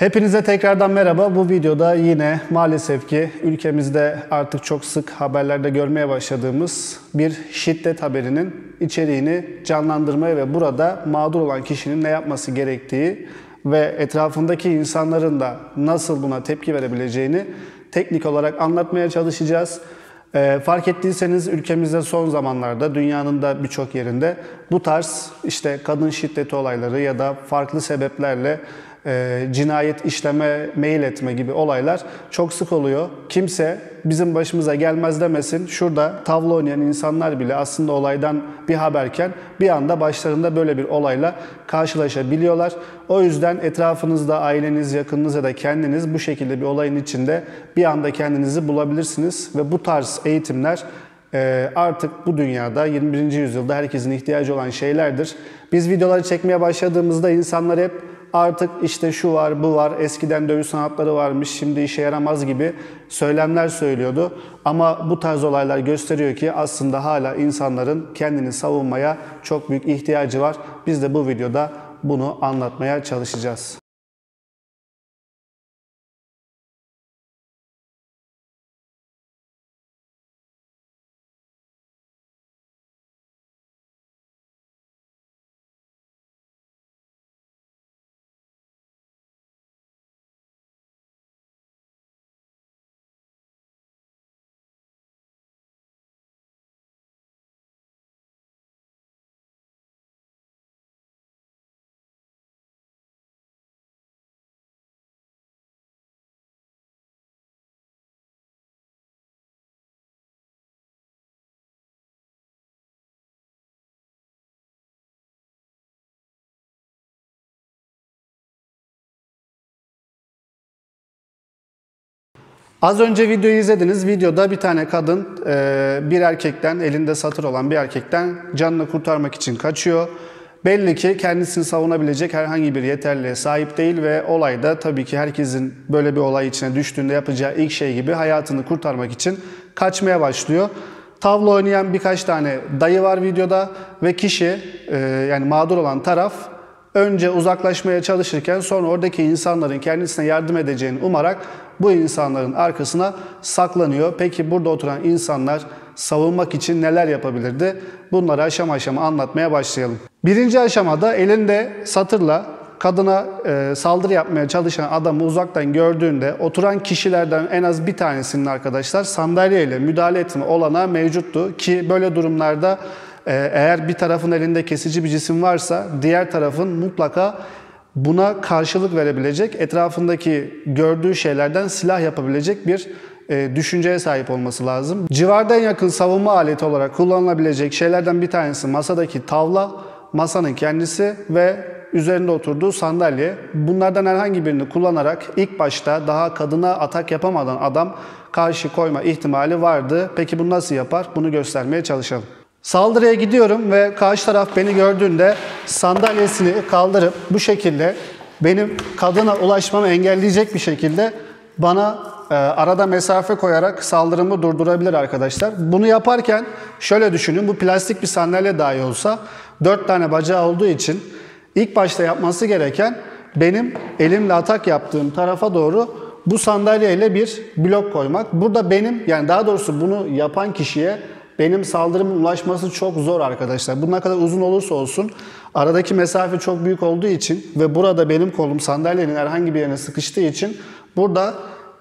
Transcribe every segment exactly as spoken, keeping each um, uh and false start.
Hepinize tekrardan merhaba. Bu videoda yine maalesef ki ülkemizde artık çok sık haberlerde görmeye başladığımız bir şiddet haberinin içeriğini canlandırmaya ve burada mağdur olan kişinin ne yapması gerektiği ve etrafındaki insanların da nasıl buna tepki verebileceğini teknik olarak anlatmaya çalışacağız. Ee, fark ettiyseniz ülkemizde son zamanlarda dünyanın da birçok yerinde bu tarz işte kadın şiddeti olayları ya da farklı sebeplerle e, cinayet işleme, meyil etme gibi olaylar çok sık oluyor. Kimse bizim başımıza gelmez demesin. Şurada tavla oynayan insanlar bile aslında olaydan bir haberken bir anda başlarında böyle bir olayla karşılaşabiliyorlar. O yüzden etrafınızda aileniz, yakınınız ya da kendiniz bu şekilde bir olayın içinde bir anda kendinizi bulabilirsiniz ve bu tarz eğitimler artık bu dünyada yirmi birinci yüzyılda herkesin ihtiyacı olan şeylerdir. Biz videoları çekmeye başladığımızda insanlar hep artık işte şu var, bu var, eskiden dövüş sanatları varmış, şimdi işe yaramaz gibi söylemler söylüyordu. Ama bu tarz olaylar gösteriyor ki aslında hala insanların kendini savunmaya çok büyük ihtiyacı var. Biz de bu videoda bunu anlatmaya çalışacağız. Az önce videoyu izlediniz. Videoda bir tane kadın bir erkekten, elinde satır olan bir erkekten canını kurtarmak için kaçıyor. Belli ki kendisini savunabilecek herhangi bir yeterliğe sahip değil ve olayda tabii ki herkesin böyle bir olay içine düştüğünde yapacağı ilk şey gibi hayatını kurtarmak için kaçmaya başlıyor. Tavla oynayan birkaç tane dayı var videoda ve kişi yani mağdur olan taraf önce uzaklaşmaya çalışırken sonra oradaki insanların kendisine yardım edeceğini umarak bu insanların arkasına saklanıyor. Peki burada oturan insanlar savunmak için neler yapabilirdi? Bunları aşama aşama anlatmaya başlayalım. Birinci aşamada elinde satırla kadına e, saldırı yapmaya çalışan adamı uzaktan gördüğünde oturan kişilerden en az bir tanesinin arkadaşlar sandalyeyle müdahale etme olanağı mevcuttu. Ki böyle durumlarda e, eğer bir tarafın elinde kesici bir cisim varsa diğer tarafın mutlaka buna karşılık verebilecek, etrafındaki gördüğü şeylerden silah yapabilecek bir e, düşünceye sahip olması lazım. Civarda en yakın savunma aleti olarak kullanılabilecek şeylerden bir tanesi masadaki tavla, masanın kendisi ve üzerinde oturduğu sandalye. Bunlardan herhangi birini kullanarak ilk başta daha kadına atak yapamadan adam karşı koyma ihtimali vardı. Peki bunu nasıl yapar? Bunu göstermeye çalışalım. Saldırıya gidiyorum ve karşı taraf beni gördüğünde sandalyesini kaldırıp bu şekilde benim kadına ulaşmamı engelleyecek bir şekilde bana e, arada mesafe koyarak saldırımı durdurabilir arkadaşlar. Bunu yaparken şöyle düşünün, bu plastik bir sandalye dahi olsa dört tane bacağı olduğu için ilk başta yapması gereken benim elimle atak yaptığım tarafa doğru bu sandalyeyle bir blok koymak. Burada benim, yani daha doğrusu bunu yapan kişiye benim saldırımın ulaşması çok zor arkadaşlar. Bu ne kadar uzun olursa olsun aradaki mesafe çok büyük olduğu için ve burada benim kolum sandalyenin herhangi bir yerine sıkıştığı için burada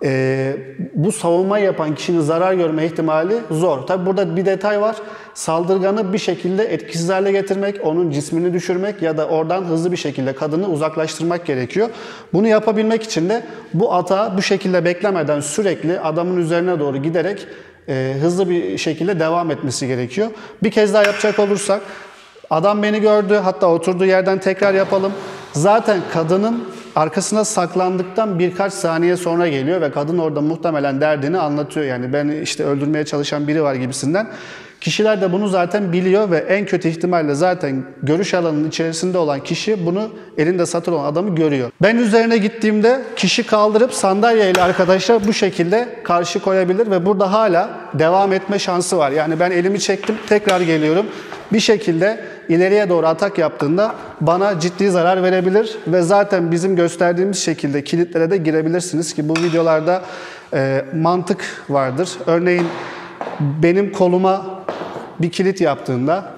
e, bu savunma yapan kişinin zarar görme ihtimali zor. Tabi burada bir detay var. Saldırganı bir şekilde etkisiz hale getirmek, onun cismini düşürmek ya da oradan hızlı bir şekilde kadını uzaklaştırmak gerekiyor. Bunu yapabilmek için de bu atağı bu şekilde beklemeden sürekli adamın üzerine doğru giderek e, hızlı bir şekilde devam etmesi gerekiyor. Bir kez daha yapacak olursak, adam beni gördü, hatta oturduğu yerden tekrar yapalım. Zaten kadının arkasına saklandıktan birkaç saniye sonra geliyor ve kadın orada muhtemelen derdini anlatıyor. Yani beni işte öldürmeye çalışan biri var gibisinden. Kişiler de bunu zaten biliyor ve en kötü ihtimalle zaten görüş alanının içerisinde olan kişi bunu elinde satır olan adamı görüyor. Ben üzerine gittiğimde kişi kaldırıp sandalyeyle arkadaşlar bu şekilde karşı koyabilir ve burada hala devam etme şansı var. Yani ben elimi çektim, tekrar geliyorum. Bir şekilde ileriye doğru atak yaptığında bana ciddi zarar verebilir ve zaten bizim gösterdiğimiz şekilde kilitlere de girebilirsiniz ki bu videolarda e, mantık vardır. Örneğin benim koluma bir kilit yaptığında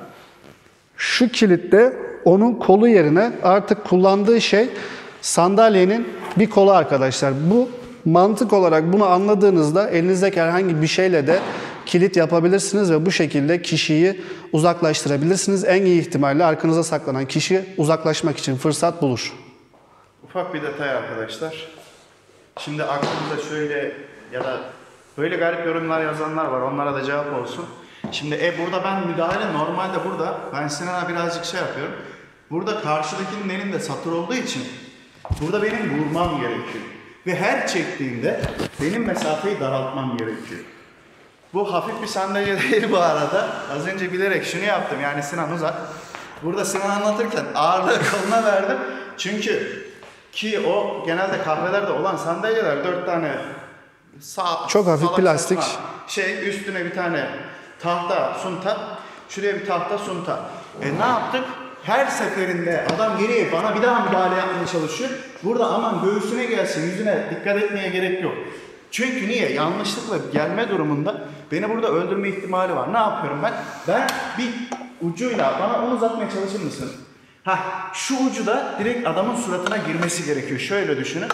şu kilitte onun kolu yerine artık kullandığı şey sandalyenin bir kolu arkadaşlar. Bu mantık olarak bunu anladığınızda elinizdeki herhangi bir şeyle de kilit yapabilirsiniz ve bu şekilde kişiyi uzaklaştırabilirsiniz. En iyi ihtimalle arkanıza saklanan kişi uzaklaşmak için fırsat bulur. Ufak bir detay arkadaşlar. Şimdi aklınıza şöyle ya da böyle garip yorumlar yazanlar var. Onlara da cevap olsun. Şimdi e burada ben müdahale normalde burada ben Sinan'a birazcık şey yapıyorum. Burada karşıdakinin elinde satır olduğu için burada benim vurmam gerekiyor. Ve her çektiğimde benim mesafeyi daraltmam gerekiyor. Bu hafif bir sandalye değil bu arada. Az önce bilerek şunu yaptım. Yani Sinan uzak. Burada Sinan anlatırken ağırlığı koluna verdim. Çünkü ki o genelde kahvelerde olan sandalyeler dört tane sağ, çok hafif plastik şey üstüne bir tane tahta sunta, şuraya bir tahta sunta. E ne yaptık? Her seferinde adam geriye bana bir daha müdahale yapmaya çalışıyor. Burada aman göğsüne gelsin, yüzüne dikkat etmeye gerek yok. Çünkü niye? Yanlışlıkla gelme durumunda beni burada öldürme ihtimali var. Ne yapıyorum ben? Ben bir ucuyla bana onu uzatmaya çalışır mısın? Hah, şu ucu da direkt adamın suratına girmesi gerekiyor. Şöyle düşünün.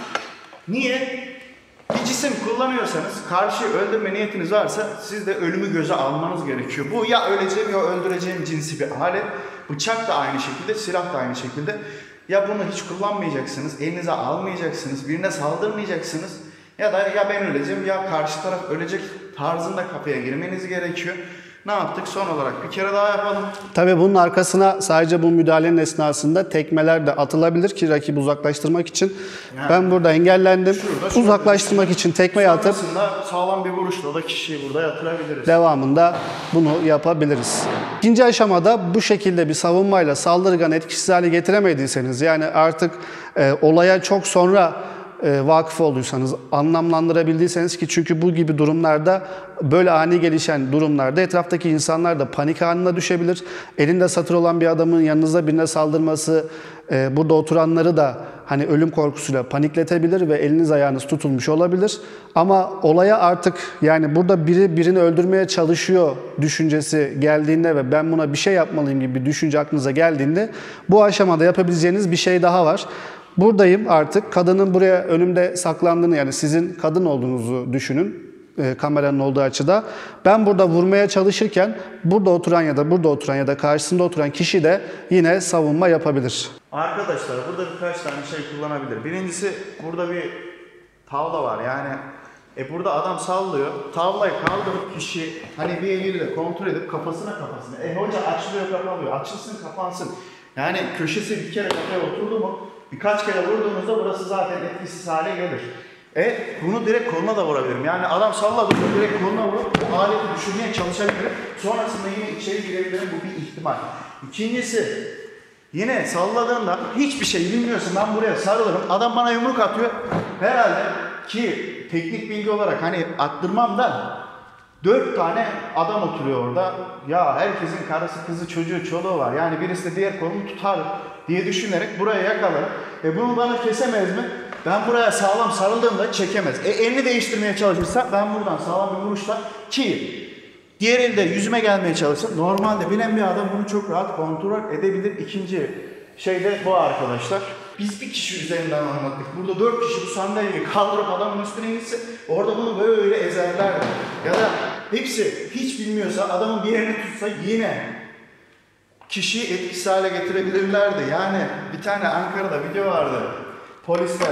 Niye? Bir cisim kullanıyorsanız, karşıyı öldürme niyetiniz varsa siz de ölümü göze almanız gerekiyor. Bu ya öleceğim ya öldüreceğim cinsi bir alet. Bıçak da aynı şekilde, silah da aynı şekilde. Ya bunu hiç kullanmayacaksınız, elinize almayacaksınız, birine saldırmayacaksınız. Ya da ya ben öleceğim ya karşı taraf ölecek tarzında kafaya girmeniz gerekiyor. Ne yaptık? Son olarak bir kere daha yapalım. Tabii bunun arkasına sadece bu müdahalenin esnasında tekmeler de atılabilir ki rakibi uzaklaştırmak için. Yani, ben burada engellendim. Şurada, uzaklaştırmak şurada. için tekmeyi atıp sağlam bir vuruşla da kişiyi burada yatırabiliriz. Devamında bunu yapabiliriz. İkinci aşamada bu şekilde bir savunmayla saldırgan etkisiz hale getiremediyseniz, yani artık e, olaya çok sonra E, vakıf olduysanız, anlamlandırabildiyseniz ki çünkü bu gibi durumlarda, böyle ani gelişen durumlarda etraftaki insanlar da panik anına düşebilir. Elinde satır olan bir adamın yanınızda birine saldırması e, burada oturanları da hani ölüm korkusuyla panikletebilir ve eliniz ayağınız tutulmuş olabilir. Ama olaya artık yani burada biri birini öldürmeye çalışıyor düşüncesi geldiğinde ve ben buna bir şey yapmalıyım gibi bir düşünce aklınıza geldiğinde bu aşamada yapabileceğiniz bir şey daha var. Buradayım artık. Kadının buraya önümde saklandığını, yani sizin kadın olduğunuzu düşünün e, kameranın olduğu açıda. Ben burada vurmaya çalışırken burada oturan ya da burada oturan ya da karşısında oturan kişi de yine savunma yapabilir. Arkadaşlar burada birkaç tane şey kullanabilir. Birincisi burada bir tavla var. Yani e burada adam sallıyor. Tavlayı kaldırıp kişi hani bir eliyle kontrol edip kafasına kafasına. E hoca açılıyor kapanıyor. Açılsın kapansın. Yani köşesi bir kere kafaya oturdu mu birkaç kere vurduğunuzda burası zaten etkisiz hale gelir. E bunu direkt koluna da vurabilirim. Yani adam salladığında direkt koluna vurup bu aleti düşürmeye çalışabilirim. Sonrasında yine içeri girebilirim. Bu bir ihtimal. İkincisi, yine salladığında hiçbir şey bilmiyorsun, ben buraya sarılırım. Adam bana yumruk atıyor. Herhalde ki teknik bilgi olarak hani attırmam da dört tane adam oturuyor orada. Ya herkesin karısı, kızı, çocuğu, çoluğu var. Yani birisi de diğer kolunu tutar diye düşünerek buraya yakalarım. E bunu bana kesemez mi? Ben buraya sağlam sarıldığımda çekemez. E elini değiştirmeye çalışırsa ben buradan sağlam bir vuruşla ki diğer elde yüzüme gelmeye çalışsın. Normalde bilen bir adam bunu çok rahat kontrol edebilir. İkinci şey de bu arkadaşlar. Biz bir kişi üzerinden anlattık. Burada dört kişi bu sandalyeyi kaldırıp adamın üstüne gitse orada bunu böyle ezerlerdi. Ya da hepsi hiç bilmiyorsa adamın bir yerini tutsa yine kişiyi etkisiz hale getirebilirlerdi. Yani bir tane Ankara'da video vardı. Polisler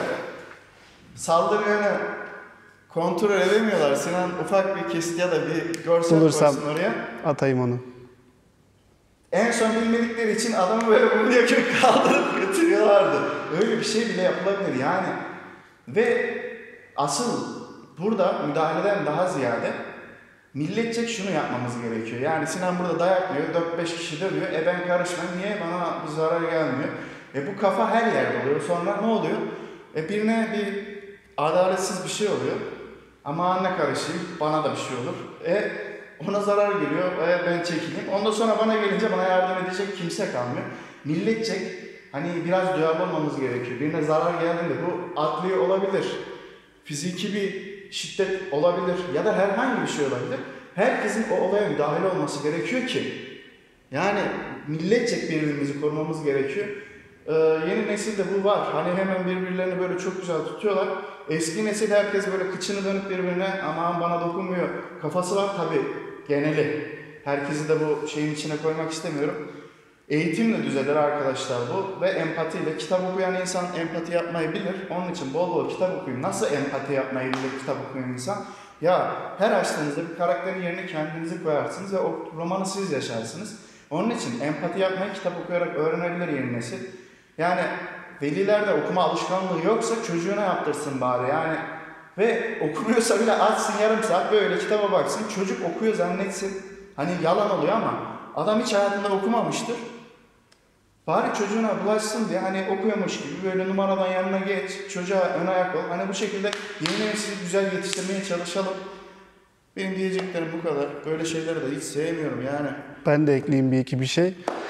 saldırganı kontrol edemiyorlar. Sinan ufak bir kesit ya da bir görsel Bulursam koysun oraya. Atayım onu. En son bilmedikleri için adamı böyle buraya kaldırıp götürüyorlardı. Öyle bir şey bile yapılabilir yani. Ve asıl burada müdahaleden daha ziyade milletçek şunu yapmamız gerekiyor. Yani Sinan burada dayak yiyor, dört beş kişi dövüyor. E ben karışmam, niye bana bir zarar gelmiyor? E bu kafa her yerde oluyor. Sonra ne oluyor? E birine bir adaletsiz bir şey oluyor. Aman ne karışayım, bana da bir şey olur. E ona zarar geliyor, e ben çekileyim. Ondan sonra bana gelince bana yardım edecek kimse kalmıyor. Milletçek hani biraz duyarlı olmamız gerekiyor. Birine zarar geldiğinde bu adli olabilir, fiziki bir şiddet olabilir ya da herhangi bir şey olabilir. Herkesin o olaya müdahale olması gerekiyor ki yani milletçek birbirimizi korumamız gerekiyor. Ee, yeni nesilde bu var. Hani hemen birbirlerini böyle çok güzel tutuyorlar. Eski nesil herkes böyle kıçını dönüp birbirine aman bana dokunmuyor kafası var tabi geneli. Herkesi de bu şeyin içine koymak istemiyorum. Eğitimle düzelir arkadaşlar bu ve empatiyle. Kitap okuyan insan empati yapmayı bilir. Onun için bol bol kitap okuyun. Nasıl empati yapmayı bilir kitap okuyan insan? Ya her açtığınızda bir karakterin yerine kendinizi koyarsınız ve o romanı siz yaşarsınız. Onun için empati yapmayı kitap okuyarak öğrenebilir yeni nesil. Yani velilerde okuma alışkanlığı yoksa çocuğuna yaptırsın bari yani. Ve okumuyorsa bile açsın yarım saat böyle kitaba baksın. Çocuk okuyor zannetsin. Hani yalan oluyor ama adam hiç hayatında okumamıştır. Bari çocuğuna bulaşsın diye hani okuyormuş gibi böyle numaradan yanına geç, çocuğa ön ayak ol. Hani bu şekilde yeni nesili güzel yetiştirmeye çalışalım. Benim diyeceklerim bu kadar. Böyle şeyleri de hiç sevmiyorum yani. Ben de ekleyeyim bir iki bir şey.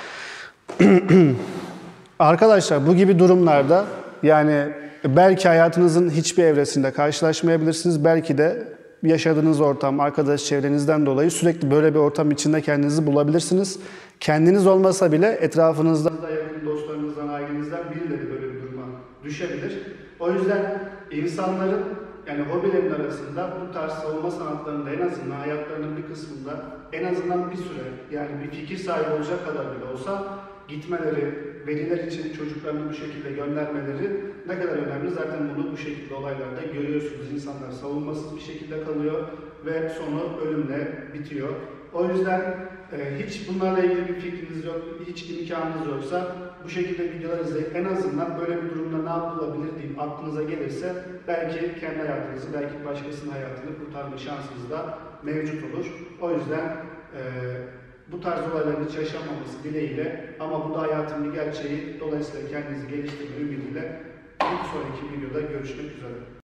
Arkadaşlar bu gibi durumlarda yani belki hayatınızın hiçbir evresinde karşılaşmayabilirsiniz. Belki de yaşadığınız ortam, arkadaş çevrenizden dolayı sürekli böyle bir ortam içinde kendinizi bulabilirsiniz. Kendiniz olmasa bile etrafınızda yakın dostlarınızdan, ailenizden birileri böyle bir duruma düşebilir. O yüzden insanların yani hobilerin arasında bu tarz savunma sanatlarında en azından hayatlarının bir kısmında en azından bir süre yani bir fikir sahibi olacak kadar bile olsa gitmeleri, veliler için çocuklarını bu şekilde göndermeleri ne kadar önemli. Zaten bunu bu şekilde olaylarda görüyorsunuz. İnsanlar savunmasız bir şekilde kalıyor ve sonu ölümle bitiyor. O yüzden e, hiç bunlarla ilgili bir fikriniz yok, hiç imkanınız yoksa bu şekilde videolar izleyip en azından böyle bir durumda ne yapılabilir deyip aklınıza gelirse belki kendi hayatınızı, belki başkasının hayatını kurtarma şansınız da mevcut olur. O yüzden e, bu tarz olayların hiç yaşanmaması dileğiyle ama bu da hayatın bir gerçeği. Dolayısıyla kendinizi geliştirme ümidiyle bir sonraki videoda görüşmek üzere.